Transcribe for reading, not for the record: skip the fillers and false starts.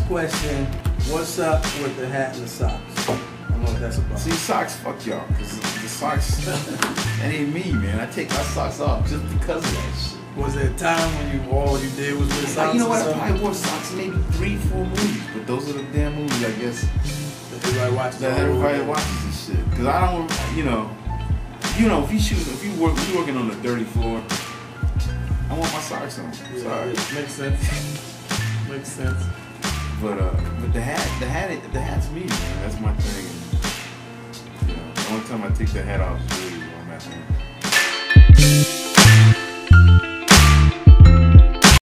question, what's up with the hat and the socks? I don't know what that's about. See, socks, fuck y'all, because the socks, that ain't me, man. I take my socks off just because of that shit. Was there a time when all you did was wear socks? You know what? I probably wore socks maybe 3-4 movies, but those are the damn movies, I guess. That everybody watches. That everybody watches this shit. Because I don't, you know, if you working on the dirty floor, I want my socks on. Yeah, Sorry. Makes sense. Makes sense. But the hat's me, man. That's my thing. And, you know, the only time I take the hat off is really when I'm at home.